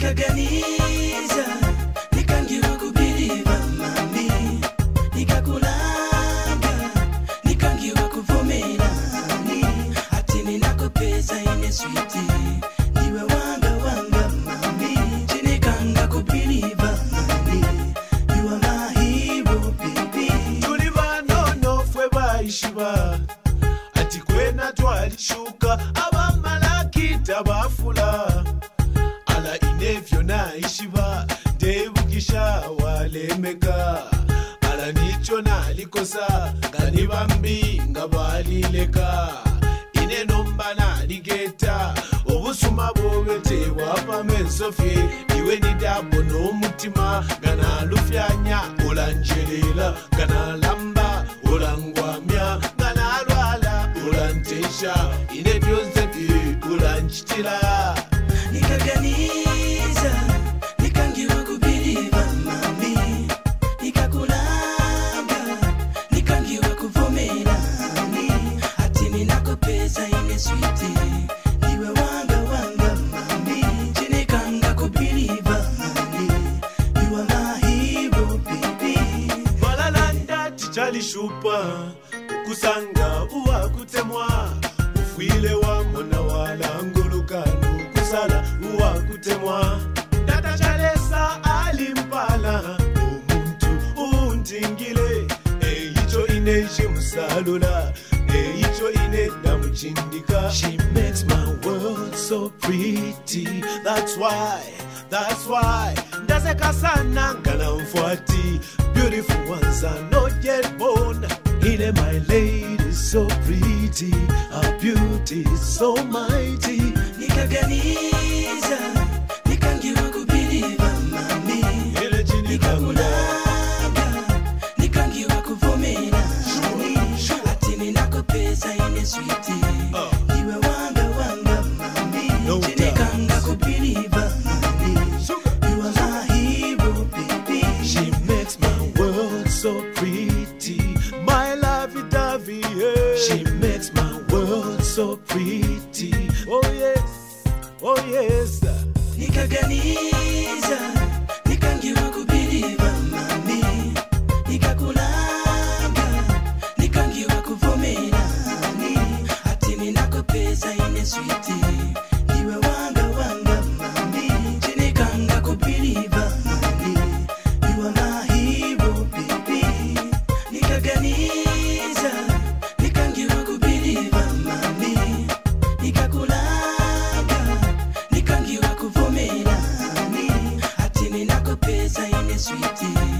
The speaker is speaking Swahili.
nikaganiza nikangiwa kubiriva mami nikakulanga nikangiwa kuvumirani ati ninakupeza ine sweetie niwe wanga wanga mami chinikanga kubiriva mami you are my hero baby tulivano nofwe baishiba ati kwena twalishuka abamalaki tabafula ala inevyo naishiba ndebukisha walemeka ala nicho nalikosa ngani bambi ngabalileka ine nomba naligeta obusuma bwobete bwapa mesofye iwe nidabo n'omutima ganalufyanya olanjelela ganalamba olangwamya ganalwala olantesha ine byonse bye olanchitila nikaganiza nikangiwa kubiriva mami nikakulanga nikangiwa kuvumirani ati ninakupeza ine sweetie niwe wanga wanga mami chinikanga kubiriva mami you are my hero baby balalanda tichalishupa kusanga uwa kutemwa ufwile wa mona walangulukanu kusala uwa kutemwa dada chalesa alimpala omuntu untingile eicho ineshi musalula eicho ine namuchindika she makes my world so pretty that's why ndazeka sana ngana mfuati beautiful ones are not yet born ine my lady so pretty her beauty is so mighty nikaganiza nikangiwa kubiriva mami nikakulanga nikangiwa kuvumirani ati ninakupeza ine sweetie niwe wanga wanga mami chinikanga kubiriva mami you are my hero baby she makes my world so pretty my lovey-dovey yeah. She makes my world so pretty oh yes nikaganiza nikangiwa kubiriva mami nikakulanga nikangiwa kuvumirani ati ninakupeza ine sweetie niwe wanga wanga mami chinikanga kubiriva mami you are my hero baby nikaganiza nikangiwa kubiriva mami nikakulanga nikangiwa kuvumirani ati ninakupeza ine sweetie